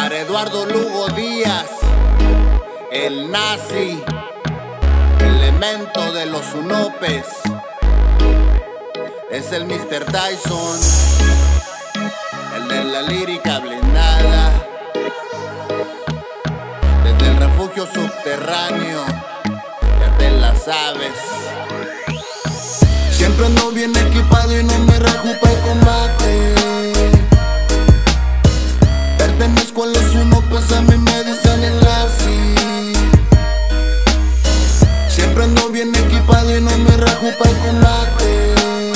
Para Eduardo Lugo Díaz, el nazi, elemento de los Unopes, es el Mr. Tyson, el de la lírica blindada, desde el refugio subterráneo, ya te la sabes. Siempre ando bien equipado y no me rajo para el combate. Pertenezco a los Unopes, a mí me dicen el nazi. Siempre ando bien equipado y no me rajo para el combate.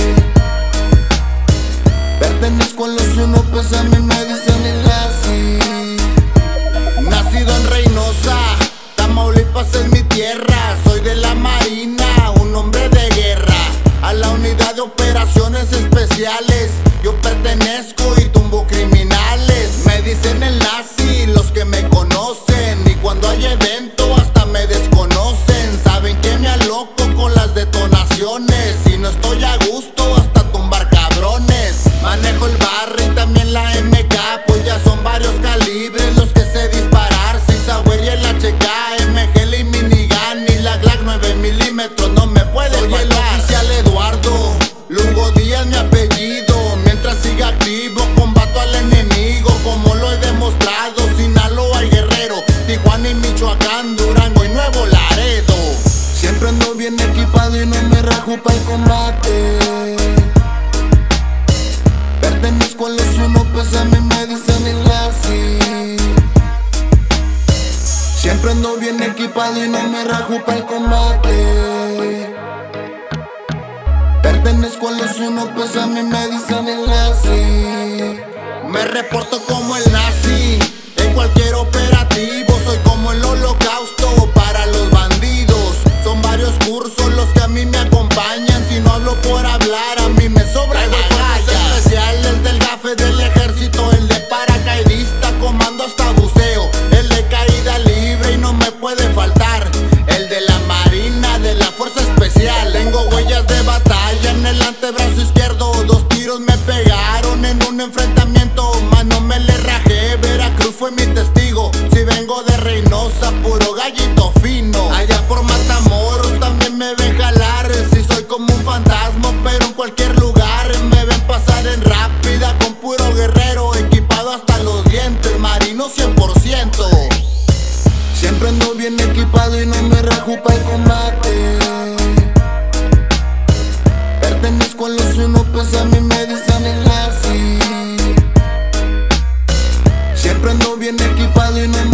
Pertenezco a los Unopes, a mí me dicen el nazi. Nacido en Reynosa, Tamaulipas es mi tierra. Soy de la Marina, un hombre de guerra. A la unidad de operaciones especiales yo pertenezco y tumbo criminales. Me dicen el nazi los que me conocen, y cuando hay evento hasta me desconocen. Saben que me aloco con las detonaciones, y no estoy a gusto hasta tumbar cabrones. Manejo el barrio y también la MK, pues ya son varios calibres los que sé disparar. Sin Sauer y el HK, MGL y minigun, y la Glock 9 milímetros no me puede faltar. Soy el oficial Eduardo Lugo Díaz, mi apellido. Mientras siga activo combato al enemigo, como lo he demostrado. Sinaloa y Guerrero, Tijuana y Michoacán, Durango y Nuevo Laredo. Siempre ando bien equipado y no me rajo para el combate. Pertenezco a los Unopes, a mí me dicen el nazi. Siempre ando bien equipado y no me rajo para el combate. Pertenezco a los Unopes, a mí me dicen el nazi. Me reporto como el nazi en cualquier operativo. Soy como el holocausto para los bandidos. Son varios cursos los que a mí me acompañan. Si no hablo por hablar, a mí me sobra la galla. Especiales del gafe del ejército, el de paracaidista, comando hasta buceo, el de caída libre y no me puede faltar el de la marina, de la fuerza especial. Tengo huellas de batalla en el antebrazo izquierdo. 2 tiros me pegaron en un enfrentamiento, mas no me le rajé. Veracruz fue mi testigo. Si vengo de Reynosa, puro gallito fino. Allá por Matamoros también me ven jalar. Si soy como un fantasma, pero en cualquier lugar me ven pasar en rápida con puro guerrero, equipado hasta los dientes, marino 100%. Siempre ando bien equipado y no me rajo para el combate. Pertenezco a los Unopes, a mí me dicen el nazi. Siempre ando bien equipado y no me